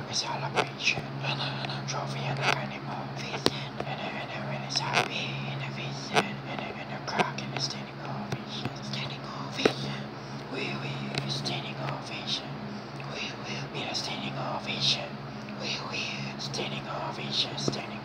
a celebration, and a trophy and a animal vision, and a really happy and a vision, and a crack and a standing ovation, standing ovation. We will standing ovation. We will be a standing ovation. We will standing ovation, standing